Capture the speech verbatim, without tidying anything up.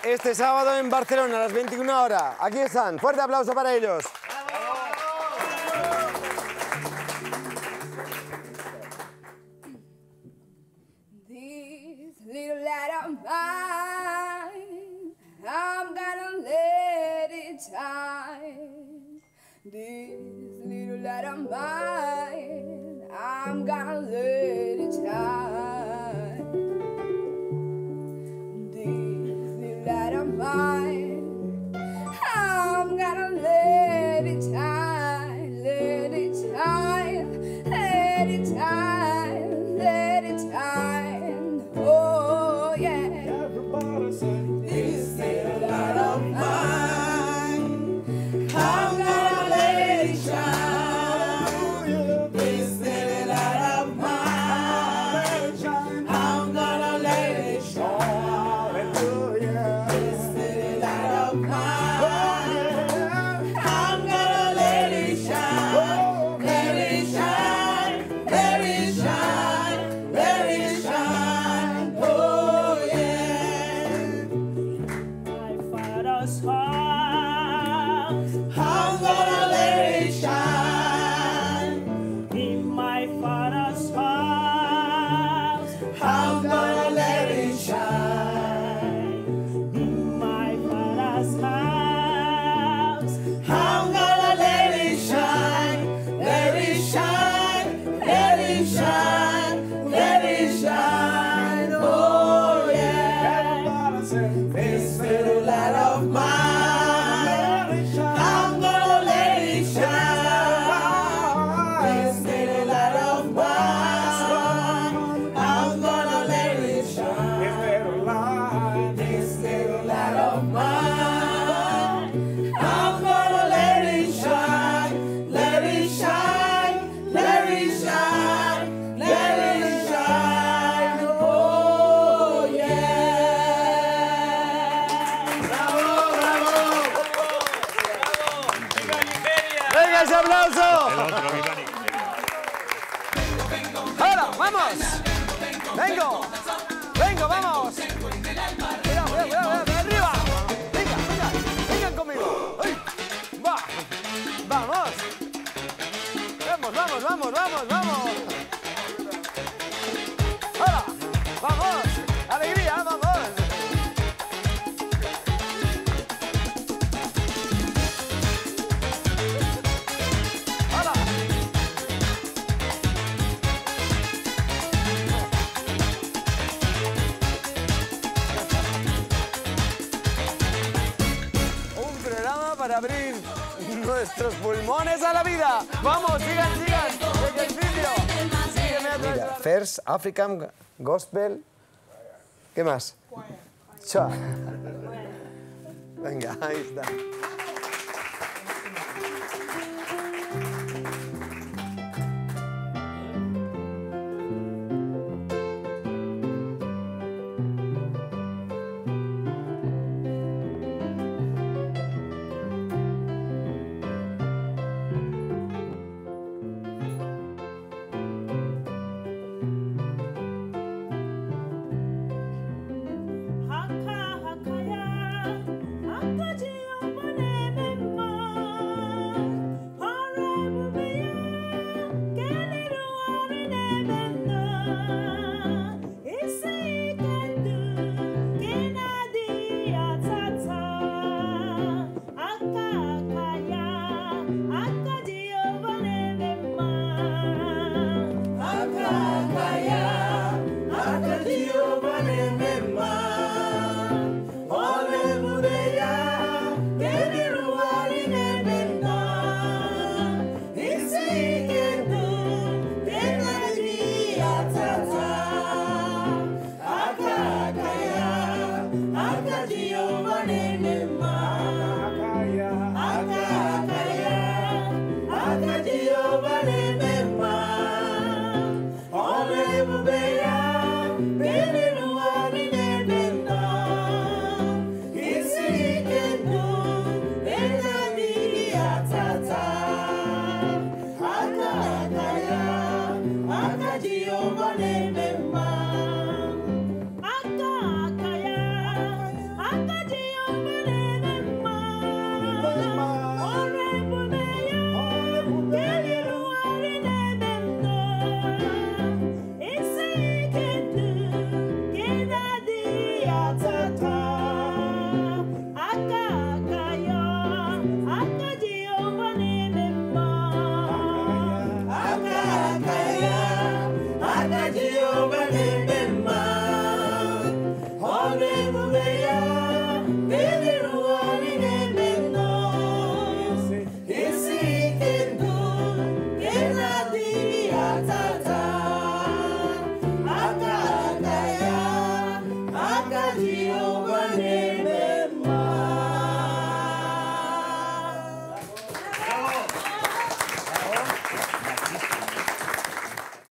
este sábado en Barcelona a las veintiuna horas. Aquí están. Fuerte aplauso para ellos. This little light of mine, I'm gonna let it shine. This little light of mine, I'm gonna let it shine. This little light of mine, I'm gonna let it shine, let it shine, let it shine, let it shine. Oh yeah. Everybody sing. This little light of mine, I'm gonna let it shine. This little light of mine, I'm gonna let it shine. This little light of mine, I'm gonna let it shine. Let it shine, let it shine, let it shine. Oh yeah. My father's house, I'm gonna let it shine. in my father's house, I'm gonna let it shine. in my father's house, I'm gonna let it shine. Let it shine. Let it shine. Let it shine. Oh yeah. everybody sing. This little light of mine, I'm gonna let it shine. This little light of mine, I'm gonna let it shine. This little light, This little light of mine, I'm gonna let it shine, let it shine, let it shine, let it shine. Oh yeah. ¡Bravo, bravo! ¡Venga ese aplauso! ¡Ahora, vamos! ¡Vengo! ¡Vengo, vamos! Cuidado, cuidado, cuidado, cuidado, arriba. Venga, venga, vengan conmigo. ¡Ay! ¡Va! ¡Vamos! ¡Vamos, vamos, vamos, vamos, vamos! ¡Ahora! ¡Vamos! ¡Alegría, vamos! ¡Ahora! Un programa para abrir nuestros pulmones a la vida. Vamos, sigan, sigan. Ejercicio. Sígueme a través de la- First African Gospel. ¿Qué más? Chua. Venga, ahí está. haka hakaya, akajiyo manemema, harabubiya, keniru arinebenda, isikendu, kenadi atata, aka hakaya, akajiyo manemema, Akakaya, akadiyo banemema, ole mudeya, keniru arinebenda, isikendu, kenadi atata, akakaya, akadiyo banemema.